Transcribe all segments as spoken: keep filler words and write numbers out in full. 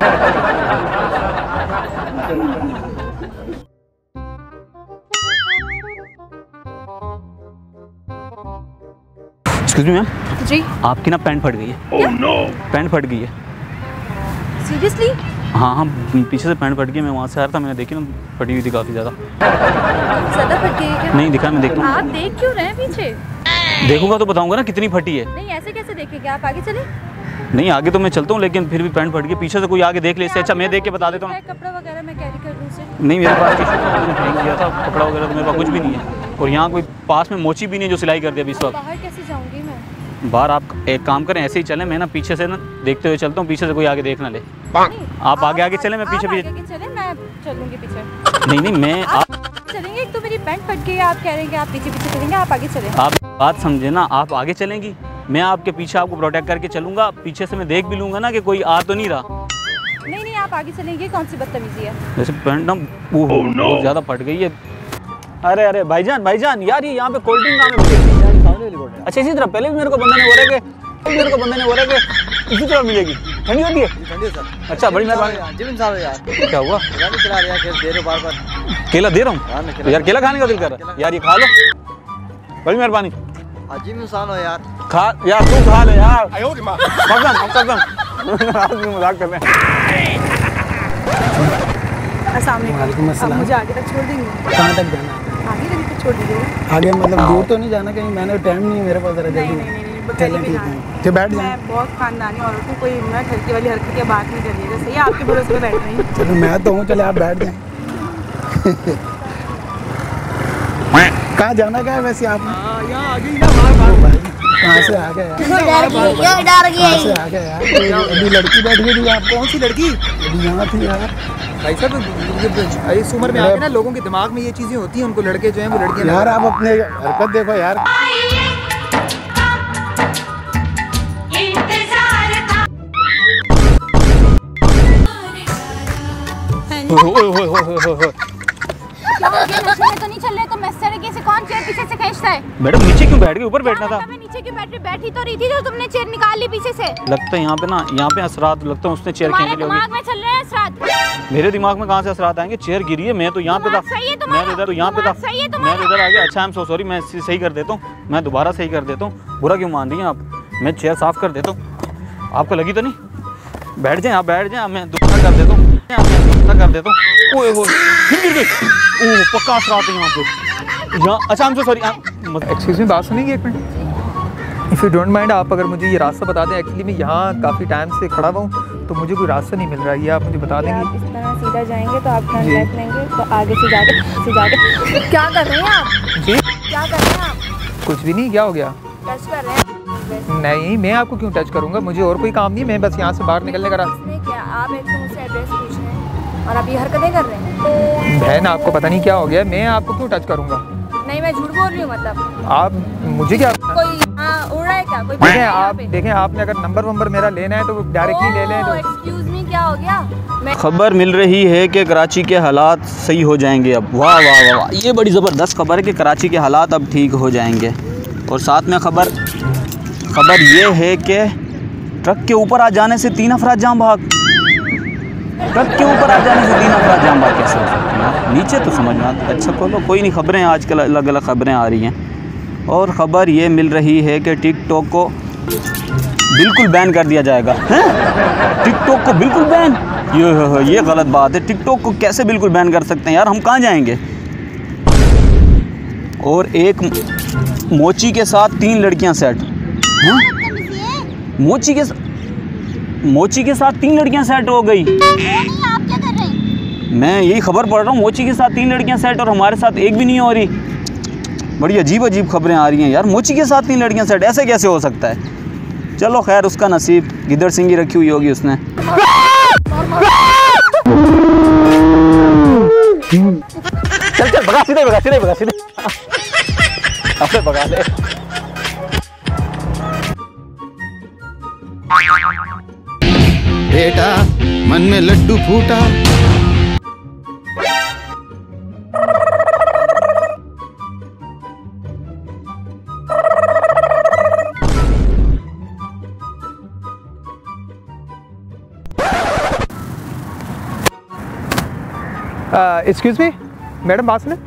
Excuse me ma'am. जी। आपकी ना pant फट गई है। oh, no. पैंट फट गई है। सीरियसली? हाँ हाँ, पीछे से पैंट फट गई। मैं वहाँ से आ रहा था, मैंने देखी ना, फटी हुई थी काफ़ी ज़्यादा। ज़्यादा फट गई है क्या? नहीं दिखा, मैं देखता हूँ। आप देख क्यों रहे हैं पीछे? देखूंगा तो बताऊंगा ना कितनी फटी है। नहीं ऐसे कैसे देखेंगे, आप आगे चले। नहीं आगे तो मैं चलता हूँ, लेकिन फिर भी पैंट फट गई। पीछे से कोई आगे देख ले इससे अच्छा मैं देख के बता देता हूँ। कपड़ा वगैरह मैं कैरी कर लूँ उसे? नहीं मेरे पास मैंने फेंक दिया था कपड़ा वगैरह, तो मेरे पास कुछ भी नहीं है। और यहाँ कोई पास में मोची भी नहीं है जो सिलाई कर दिया अभी इस वक्त। बाहर कैसे जाऊँगी मैं? बाहर आप एक काम करें, ऐसे ही चलें, मैं ना पीछे से ना देखते हुए चलता हूँ, पीछे से कोई आगे देख ना ले। आप आगे आगे चलें, मैं पीछे पीछे चले, मैं चलूँगी पीछे। नहीं नहीं मैं आप चलेंगे। एक तो मेरी पैंट फट गई है, आप कह रहे हैं कि आप पीछे पीछे चलेंगे, आप आगे चलें। आप बात समझे ना, आप आगे चलेंगी, मैं आपके पीछे आपको प्रोटेक्ट करके चलूंगा। पीछे से मैं देख भी लूंगा ना कि कोई आ तो नहीं रहा। नहीं नहीं आप आगे चलेंगे, कौन सी बदतमीजी है? जैसे पैंट ना बहुत ज़्यादा फट गई है। अरे अरे भाईजान भाईजान यार, ये यहाँ पे कोल्ड ड्रिंक कहाँ मिलेगी? अच्छा इसी तरह पहले भी मेरे को बंदे ने बोला कि मेरे को बंदे ने बोला कि इसी तरह मिलेगी। ठंडी होती है? ठंडी है सर। अच्छा बड़ी मेहरबानी। जिमिन साहब यार क्या हुआ? गाड़ी चला रहे हैं, दे रहे बार बार। केला दे रहा हूँ तो यार, केला खाने का दिल कर रहा है यार, ये खा लो, बड़ी मेहरबानी। अजीब इंसान हो यार। खा यार, तू खा ले यार। कसम कसम मजाक कर रहे हैं। अस्सलाम अस्सलाम। मुझे आगे तक छोड़ देंगे? कहाँ तक जाना है? आगे तक छोड़ दीजिएगा। आगे मतलब दूर तो नहीं जाना कहीं? मैंने टाइम नहीं है मेरे पास, जरा जल्दी। चलें ठीक है, तो बैठ जाएं। मैं बहुत खानदानी औरत हूँ, कोई मैं ठरकी वाली हरकत या बात नहीं करिएगा, सही है? आपके भरोसे पे बैठ रही हूँ। चलो मैं तो हूँ, चले आप बैठ जाएं। कहाँ जाना क्या है वैसे आपने? यहाँ आ गई ना बाहर। कहाँ से आ गए यार? क्यों डर गई? कहाँ से आ गए यार? अभी लड़की बैठ गई थी। आप कौन सी लड़की? अभी यहाँ थी यार। भाई साहब इस उम्र में आके ना लोगों के दिमाग में ये चीजें होती हैं, उनको लड़के जो हैं वो लड़कियां। यार आप अपने हरकत देखो यार। तो नहीं चल रहे तो मैं तरीके से कौन चेयर पीछे से खींचता है? मैडम नीचे क्यों बैठ गई? ऊपर बैठना था। मैं नीचे क्यों बैठ रही? बैठी तो रही थी जो तुमने चेयर निकाल ली पीछे से। लगता है यहाँ पे ना, यहाँ पे असरात लगता है उसने चेयर खींच ली होगी। दिमाग में चल रहे हैं असरात। मेरे दिमाग में कहाँ से असरात आएंगे? चेयर गिरी है, मैं तो यहाँ पे था, मैं इधर तो यहाँ पे था, मैं इधर आ गया। अच्छा आई एम सो सॉरी, मैं सही कर देता हूँ, मैं दोबारा सही कर देता हूँ। बुरा क्यों मान रही हैं आप? मैं चेयर साफ कर देता हूँ, आपको लगी तो नहीं? बैठ जाए आप, बैठ जाए, मैं दोबारा कर देता हूँ, मैं कर देता हूँ। ओए होए फिर गिर गई। ओह पक्का असरात है यहाँ पे। यहाँ अच्छा I am so sorry. Excuse me, बात सुनेंगे एक minute? If you don't mind, आप अगर मुझे ये रास्ता बता दें। एक्चुअली मैं यहाँ काफ़ी टाइम से खड़ा हुआ हूँ, तो मुझे कोई रास्ता नहीं मिल रहा है, ये आप मुझे बता देंगे? आप इस तरह सीधा जाएंगे तो आप टर्न लेफ्ट लेंगे, तो आगे से जाके से जाके क्या कर रहे हैं आप? जी क्या कर रहे हैं आप? कुछ भी नहीं, क्या हो गया? टच कर रहे हैं? नहीं मैं आपको क्यों टच करूँगा, मुझे और कोई काम नहीं, मैं बस यहाँ से बाहर निकलने का रास्ता। क्या आप एक तो मुझसे एड्रेस पूछ रहे हैं और आप ये हरकतें कर रहे हैं? बहन आपको पता नहीं क्या हो गया, मैं आपको क्यों टच करूँगा? नहीं मैं झूठ बोल रही हूँ। मतलब आप मुझे क्या? कोई यहाँ उड़ रहा है क्या? कोई देखें आप देखें आपने अगर नंबर वंबर मेरा लेना है तो वो डायरेक्टली ले लें। तो एक्सक्यूज मी, क्या हो गया? मैं खबर मिल रही है कि कराची के हालात सही हो जाएंगे अब। वाह वाह वाह वाह, ये बड़ी ज़बरदस्त खबर है कि कराची के हालात अब ठीक हो जाएंगे। और साथ में खबर खबर ये है कि ट्रक के ऊपर आ जाने से तीन अफराद जाम भाग। ट्रक के ऊपर आ जाने से तीन अफराद जाम भाग कैसे हो सकते हैं? नीचे तो समझ में आता। अच्छा खोलो, कोई नहीं, खबरें आजकल अलग अलग खबरें आ रही हैं। और ख़बर ये मिल रही है कि टिकटॉक को बिल्कुल बैन कर दिया जाएगा। हैं? टिकटॉक को बिल्कुल बैन? ये ये गलत बात है। टिकटॉक को कैसे बिल्कुल बैन कर सकते हैं यार? हम कहाँ जाएंगे? और एक मोची के साथ तीन लड़कियां सेट हैं? मोची के मोची के साथ तीन लड़कियां सेट हो गई। आप क्या कर रहे हैं? मैं यही खबर पढ़ रहा हूँ, मोची के साथ तीन लड़कियां सेट और हमारे साथ एक भी नहीं हो रही। बड़ी अजीब अजीब खबरें आ रही हैं यार। मोची के साथ तीन लड़कियां सेट, ऐसे कैसे हो सकता है? चलो खैर, उसका नसीब, गिद्दड़ सिंह ही रखी हुई होगी उसने। चल चल भगा, सीधे भगा, सीधे भगा, सीधे अपने भगा दे। बेटा मन में लड्डू फूटा। एक्सक्यूज़ मी मैडम, बात सुने।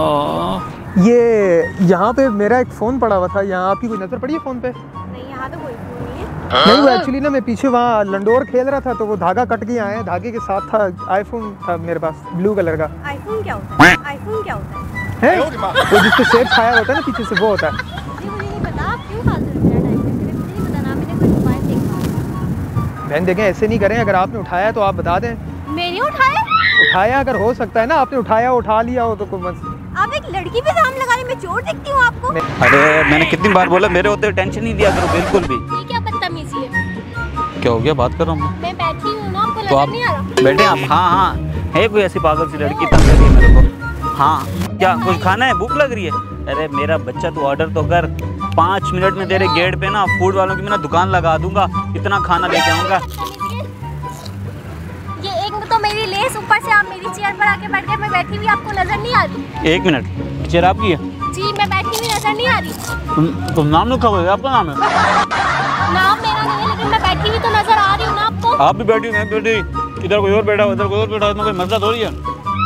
ये यहाँ पे मेरा एक फ़ोन पड़ा हुआ था, यहाँ आपकी कोई नज़र पड़ी है फ़ोन पे? नहीं, यहाँ तो कोई फ़ोन नहीं है। नहीं, वो एक्चुअली ना मैं पीछे वहाँ लंडोर खेल रहा था तो वो धागा कट गया है, धागे के साथ था आईफोन था मेरे पास ब्लू कलर का। आईफोन क्या होता है? आईफोन क्या होता है? है वो जिसको शेप खाया होता है ना पीछे से, वो होता है। जी मुझे नहीं पता, आप क्यों फालतू में मेरा टाइम वेस्ट कर रहे हैं? मुझे नहीं पता ना, मैंने कोई मोबाइल देखा। बहन देखें, ऐसे नहीं करें, अगर आपने उठाया तो आप बता दें। मैंने उठाया? उठाया अगर हो सकता है ना, आपने उठाया उठा लिया हो तो कोई मत। आप एक लड़की पे इल्जाम लगा रहे हैं, मैं चोर दिखती हूँ आपको? अरे मैंने कितनी बार बोला, मेरे होते टेंशन नहीं दिया करो बिल्कुल भी। ये क्या बदतमीजी है? क्या हो गया, बात कर रहा हूँ मैं बैठी हूँ ना, आपको तो नजर आप नहीं आ रहा? बैठे आप। हाँ हाँ, है कोई ऐसी पागल सी लड़की तंग कर रही है मेरे को। हाँ क्या कुछ खाना है, भूख लग रही है? अरे मेरा बच्चा तू ऑर्डर तो कर, पाँच मिनट में तेरे गेट पे ना फूड वालों की मैं ना दुकान लगा दूंगा, इतना खाना लेके आऊँगा। ये एक तो मेरी लेस, ऊपर से आप मेरी चेयर पर आके बैठ गए, मैं बैठी हुई आपको नजर नहीं आ रही? एक मिनट, चेयर आपकी है? जी मैं बैठी हुई नजर नहीं आ रही। तुम तुम नाम लिखा हुआ है, आपका नाम है? नाम मेरा नहीं है, लेकिन मैं बैठी हुई तो नजर आ रही हूँ ना आपको। आप भी बैठी, मैं बैठी, इधर कोई और बैठा हो, इधर कोई और बैठा हो, इसमें कोई मसला थोड़ी है।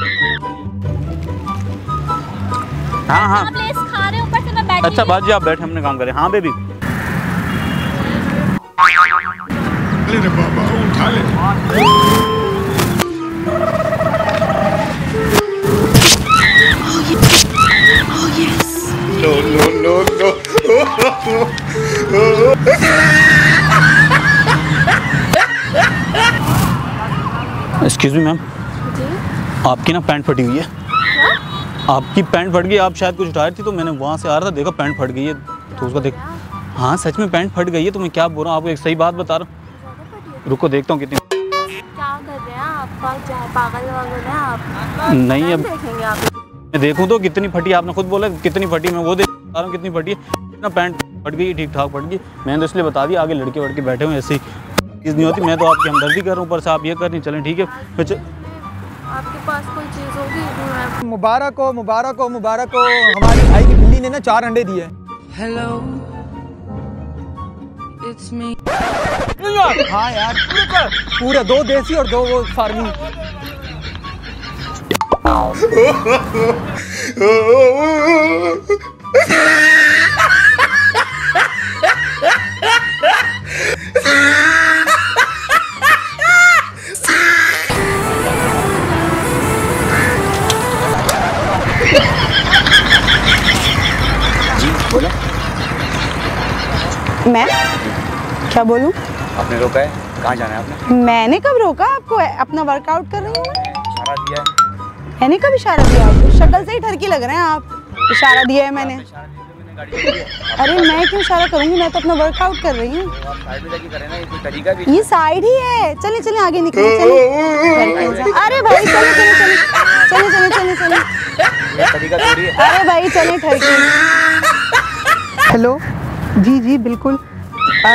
हाँ हाँ आप लेस खा रहे हो, ऊपर से मैं बैठी। अच्छा बाजी आप बैठे, हमने काम करे। हाँ बेबी अरे बाबा उठा ले। No no no no. Excuse me ma'am, आपकी ना पैंट फटी हुई है। आपकी पैंट फट गई, आप शायद कुछ उठा रही थी तो मैंने वहाँ से आ रहा था, देखा पैंट फट गई है तो उसका देख। हाँ सच में पैंट फट गई है, तो मैं क्या बोल रहा हूँ आपको, एक सही बात बता रहा हूँ। रुको देखता हूँ कितनी। क्या कर रहे हैं आप? पागल वागल हैं आप? नहीं अब देखेंगे आप? मैं देखूँ तो कितनी फटी, आपने खुद बोला कितनी फटी, मैं वो देख रहा हूँ कितनी फटी है ना। पैंट फट गई, ठीक ठाक फट गई, मैंने तो इसलिए बता दिया, आगे लड़के वड़के बैठे हुए ऐसे ही चीज़ नहीं होती। मैं तो आपकी हमदर्दी कर रहा हूँ, ऊपर से आप ये कर नहीं चलें, ठीक है। आपके पास कोई चीज़ होगी? मुबारक हो मुबारक हो मुबारक हो, हमारे भाई की बिल्ली ने ना चार अंडे दिए। Hello, it's me. हाँ यार, पूरे दो देसी और दो वो फार्मी। बोलो। मैं क्या बोलूं? आपने रोका है, कहाँ जाना है आपने? मैंने कब रोका आपको? अपना वर्कआउट कर रही हूँ। इशारा दिया है। मैंने कब इशारा दिया आपको? शक्ल से ही ठरकी लग रहे हैं आप। इशारा दिया है मैंने। अरे मैं क्यों इशारा करूँगी, मैं तो अपना वर्कआउट कर रही हूँ। ये साइड ही है, चले चले आगे निकले, चले। अरे भाई चले चले चले चले चले चले चले अरे भाई चले ठरकी। हेलो जी जी बिल्कुल। आ,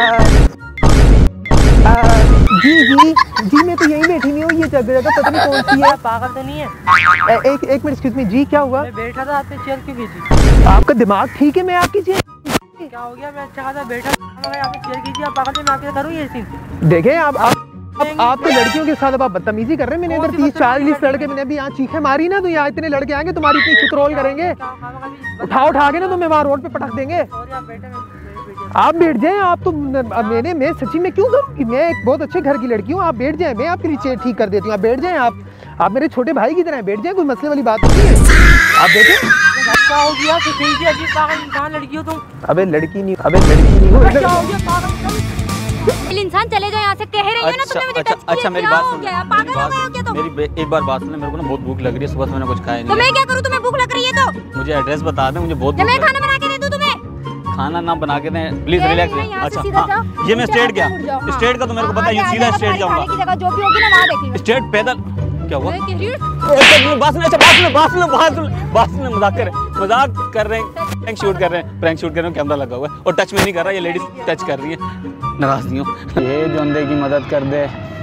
आ, जी जी जी मैं तो यहीं बैठी हुई हूँ, ये जगह पता नहीं कौन सी है। पागल तो नहीं है? एक एक मिनट एक्सक्यूज मी जी, क्या हुआ? मैं बैठा था, आपने चेयर क्यों खींची? आपका दिमाग ठीक है? मैं आपकी चेयर क्या हो गया? मैं अच्छा था बैठा, आपने चेयर खींची, आप पागल मैं आपके करूँ ये सीन? देखें आप आप अब आप तो लड़कियों के साथ अब आप बदतमीजी कर रहे हैं। मैंने इधर तीस चालीस लड़के, मैंने अभी यहाँ चीखें मारी ना तो यहाँ इतने लड़के आएंगे तुम्हारी इतनी चित्रोल करेंगे, उठा उठा के ना तुम्हें वहाँ रोड पे पटक देंगे। आप बैठ जाएं, आप तो मैंने मैं सच्ची में क्यों करूँगी, मैं एक बहुत अच्छे घर की लड़की हूँ, आप बैठ जाएं, मैं आपके लिए चेयर ठीक कर देती हूँ, आप बैठ जाएं। आप आप मेरे छोटे भाई की तरह बैठ जाएं, कोई मसले वाली बात नहीं है, आप बैठे। क्या हो गया? पागल इंसान लड़की हो तुम? अबे लड़की नहीं, अबे लड़की नहीं हो। क्या हो गया? पागल इंसान चले जाओ यहाँ से, कह रही है ना तुमने मुझे टच किया। अच्छा मेरी बात सुन, पागल हो गए हो क्या तुम? मेरी एक बार बात सुन, मेरे को ना बहुत भूख लग रही है, सुबह से मैंने कुछ खाया नहीं। तो मैं क्या करूँ, तुम्हें भूख लग रही है तो? मुझे एड्रेस बता दे, मुझे बहुत भूख मैं लग खाना बना के दे दूँ तुम्हें? खाना ना बना के दें प्लीज, रिलैक्स। अच्छा हाँ, ये मैं स्ट्रेट गया, स्ट्रेट का तो मेरे को पता है, ये सीधा स्ट्रेट जाऊंगा। जो भी होगी ना वहाँ देखेंगे। स्ट्रेट पैदल क्या हुआ? बात सुन, अच्छा बात सुन, बात सुन, बात सुन, बात सुन, मजाक कर रहे हैं, मजाक कर रहे हैं, प्रैंक शूट कर रहे हैं, प्रैंक शूट कर रहे हैं, कैमरा लगा हुआ है और टच में नहीं कर रहा, ये लेडीज टच कर रही है, नाराज नहीं हो। ये जोंदे की मदद कर दे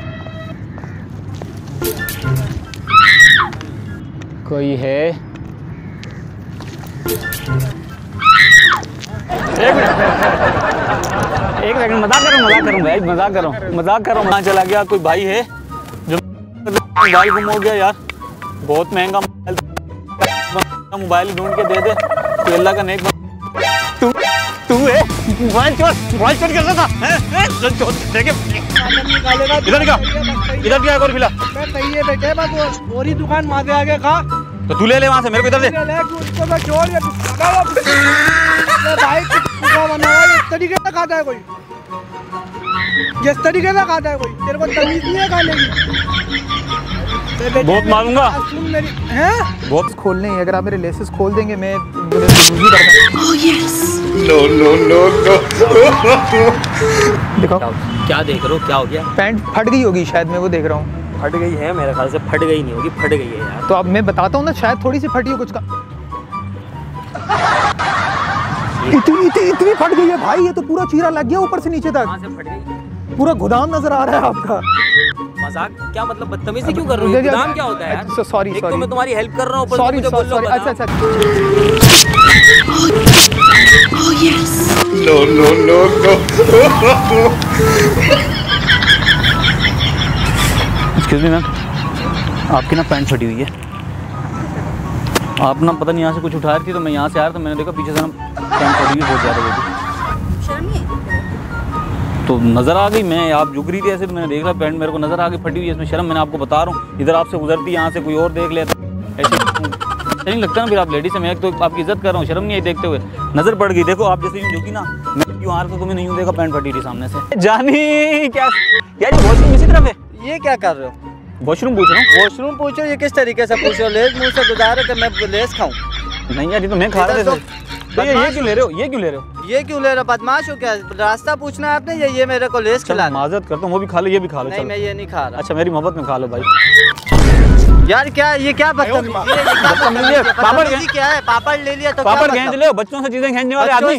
कोई है? एक मिनट, एक सेकंड, मजाक करो, मजाक करूँ भाई, मजाक करो, मजाक करो। वहाँ चला गया, कोई भाई है जो भाई गुम हो गया यार। बहुत महंगा मोबाइल ढूंढ के दे दे तो अल्लाह का नेक तू तू है मोबाइल चोर मोबाइल चोर कैसा था हैं हैं चोर देखे इधर क्या इधर क्या और फिला सही है बेटे बस और ही दुकान वहां से आगे खा तो तू ले ले वहां से मेरे को इधर दे ले उसको मैं चोर या भाई क्या बना हुआ है इस तरीके से खाता है कोई जिस तरीके से खाता है कोई तेरे को तमीज नहीं है खाने की बहुत मारूंगा सुन मेरी हैं बहुत खोलने हैं, अगर आप मेरे लेसेस खोल देंगे मैं use No, no, no, no. दिखाओ क्या देख रहे हो, क्या हो गया? पैंट फट गई होगी शायद, मैं वो देख रहा हूँ। फट गई है मेरे ख्याल से, फट गई नहीं होगी, फट गई है यार। तो अब मैं बताता हूँ ना, शायद थोड़ी सी फटी हो कुछ का। इतनी इतनी इतनी फट गई है भाई, ये तो पूरा चीरा लग गया ऊपर से नीचे तक। कहाँ से फट गई? पूरा गोदाम नजर आ रहा है आपका। मजाक क्या मतलब, बदतमीजी क्यों कर रहे हो? गोदाम क्या होता है यार? सॉरी एक सॉरी तो मैं तुम्हारी हेल्प कर रहा हूँ, सॉरी सॉरी। अच्छा अच्छा No, no, no, no. Excuse me ma'am, आपकी ना पैंट फटी हुई है। आप ना पता नहीं यहाँ से कुछ उठा रही थी, तो मैं यहाँ से आ रहा था, मैंने देखा पीछे से ना पैंट फटी हुई बहुत ज़्यादा होगी। शर्म नहीं है? तो नज़र आ गई, मैं आप झुक रही थी ऐसे, तो मैंने देखा पैंट मेरे को नज़र आ गई फटी हुई है, इसमें शर्म। मैंने आपको बता रहा हूँ, इधर आपसे गुजरती यहाँ से कोई और देख लेता, ऐसे नहीं लगता ना फिर आप लेडीज से। मैं एक तो आपकी इज्जत कर रहा हूँ, शर्म नहीं आई देखते हुए, नज़र पड़ गई। देखो आप जैसे यूँ झुकी ना, मैं यूँ आ रहा था, तुम्हें नहीं यूँ देखा पैंट फटी थी सामने से। जानी क्या यार, ये वॉशरूम इसी तरफ है? ये क्या कर रहे हो? वॉशरूम पूछ रहा हूँ। वॉशरूम पूछ रहे हो? ये किस तरीके से पूछ रहे हो? लेस मुंह से गुजारे कि मैं लेस खाऊं? नहीं यार, ये तो मैं खा रहा था। तो ये ये क्यों ले रहे हो, ये क्यों ले रहे हो? ये क्यों ले रहे हो? बदमाश हो क्या? रास्ता पूछना है आपने, ये ये मेरे को लेस खिला। माजरत करता हूँ, वो भी खा लो, ये भी खा लो। नहीं मैं ये नहीं खा रहा। अच्छा मेरी मोहब्बत में खा लो भाई। यार क्या ये क्या बदतमीजी है? ये क्या बदतमीजी है? पापड़ बदतमीजी क्या है? पापड़ ले लिया तो पापड़ खींच ले, बच्चों से चीजें खींचने वाले आदमी।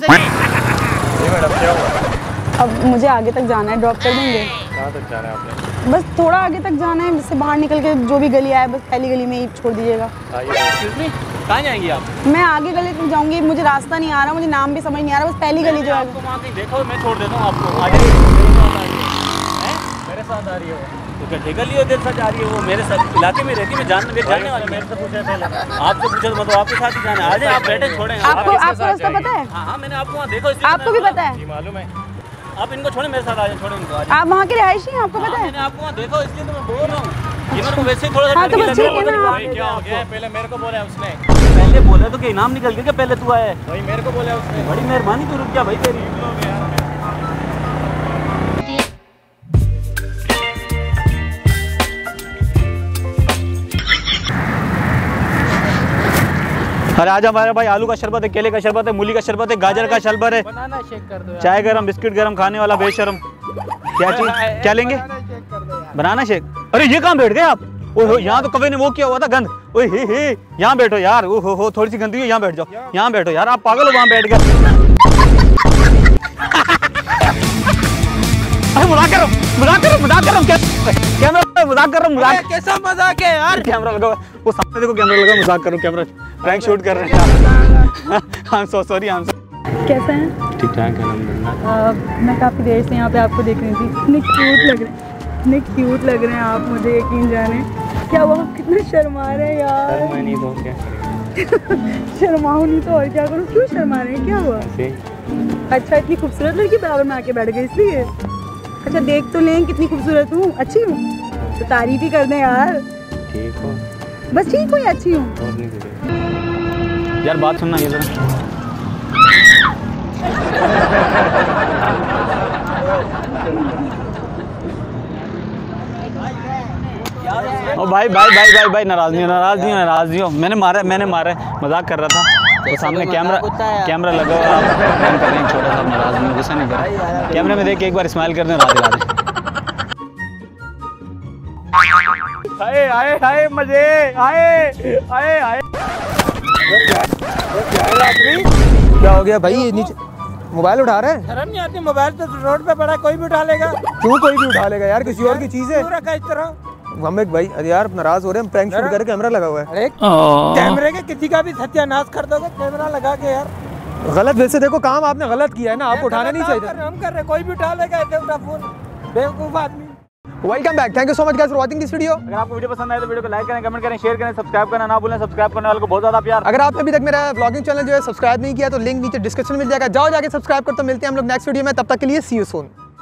अब मुझे आगे तक जाना है, ड्रॉप कर देंगे? कहाँ तक जाना है आपने? बस थोड़ा आगे तक जाना है, जिससे बाहर निकल के जो भी गली आए बस पहली गली में ही छोड़ दीजिएगा। कहाँ जाएंगी आप? मैं आगे गली तक जाऊंगी, मुझे रास्ता नहीं आ रहा, मुझे नाम भी समझ नहीं आ रहा, बस पहली गली जो है। वहाँ कहीं देखो, मैं छोड़ देता हूँ आपको। आ जाइए, मेरे साथ आ रही है वो। तो क्या ठेका लियो देर साथ आ रही है वो? मेरे साथ इलाके में रहती है, मैं जानने जानने वाला। मेरे से पूछा पहले, आपसे पूछा तो मतलब आपके साथ ही जाना है। आ जाए आप, बैठे छोड़ेंगे आपको। आपको रास्ता पता है? हाँ हाँ, मैंने आपको वहाँ देखो। आपको भी पता है? मालूम है। आप इनको छोड़े, मेरे साथ आ जाए, छोड़े इनको। आप वहाँ के रहायशी हैं, आपको पता है? मैंने आपको वहाँ देखो, इसलिए तो मैं बोल रहा हूँ। ये मेरे को वैसे ही थोड़ा सा हाँ तो बस ठीक है ना। भाई क्या हो गया? पहले मेरे को बोला उसने, पहले बोला तो कि इनाम निकल गया क्या? पहले तू आया भाई, मेरे को बोला उसने। बड़ी मेहरबानी, तू रुक जा भाई तेरी। अरे आजा हमारे भाई, आलू का शरबत है, केले का शरबत है, मूली का शरबत है, गाजर का शरबत है, बनाना शेक कर दो यार। चाय गरम, बिस्किट गरम, खाने वाला बेशरम। क्या चीज, क्या लेंगे? Banana shake. अरे ये कहाँ बैठ गए आप? ओहो, यहाँ तो कभी ने वो किया हुआ था गंद। ओए हे हे, यहाँ बैठो यार। ओहो हो, थोड़ी सी गंदगी है, यहाँ बैठ जाओ, यहाँ बैठो यार। आप पागल हो, वहाँ बैठ गए। अरे मजाक कर रहा हूँ, मजाक कर रहा हूँ, मजाक कर रहा हूँ, कैमरा मजाक कर रहा हूँ, मजाक। कैसा मजाक है यार? कैमरा लगा, वो सामने देखो कैमरा लगा, मजाक करो, कैमरा प्रैंक शूट कर रहे हैं। I am so sorry, I am so. कैसे हैं? ठीक ठाक है। मैं काफ़ी देर से यहाँ पे आपको देख रही थी, इतने क्यूट लग रहे हैं, इतने क्यूट लग रहे हैं आप, मुझे यकीन जाने। क्या वो आप कितना शर्मा रहे हैं यार? मैं नहीं तो क्या शर्माओ नहीं तो और क्या करूँ? क्यों शर्मा रहे हैं, क्या हुआ? अच्छा, इतनी खूबसूरत लड़की बराबर में आके बैठ गई इसलिए? अच्छा देख तो लें कितनी खूबसूरत हूँ, अच्छी हूँ तो तारीफ ही कर दें यार। ठीक हो? बस ठीक हूँ या अच्छी हूँ? यार बात सुनना ये जरा। ओ भाई भाई भाई भाई भाई, नाराज नहीं हो, नाराज नहीं हो, नाराज नहीं हो। मैंने मारा, मैंने मारा, मजाक कर रहा था। तो सामने कैमरा कैमरा लगा हुआ, आप काम कर रहे हैं, छोटा सा। नाराज नहीं हो, गुस्सा नहीं कर रहे। कैमरे में देख के एक बार स्माइल कर दें, रात दिला दें। आए आए आए मजे आए आए आए। क्या हो गया भाई? ये नीचे मोबाइल उठा रहे हैं? शर्म नहीं आती? मोबाइल तो रोड पे पड़ा, कोई भी उठा लेगा। क्यों कोई भी उठा लेगा यार? किसी और की चीज है। पूरा का इस तरह हम एक भाई यार नाराज हो रहे हैं, प्रैंक शूट करके कैमरा लगा हुआ है। अरे कैमरे के किसी का भी सत्यानाश कर दोगे कैमरा लगा के यार। गलत वैसे देखो, काम आपने गलत किया है ना, आपको उठाना नहीं चाहिए। हम कर रहे, कोई भी उठा लेगा ऐसे उठा फोन, बेवकूफ आदमी। Welcome back, thank you so much guys for watching this video. अगर आपको वीडियो पसंद आए तो वीडियो को लाइक करें, कमेंट करें, शेयर करें, सब्सक्राइब करना ना भूलें। सब्सक्राइब करने वाले को बहुत ज़्यादा प्यार। अगर आपने अभी तक मेरा व्लॉगिंग चैनल जो है सब्सक्राइब नहीं किया तो लिंक नीचे डिस्क्रिप्शन में मिल जाएगा, जाओ जाके सब्सक्राइब कर। तो मिलते हैं हम लोग नेक्स्ट वीडियो में, तब तक के लिए सी यू सून।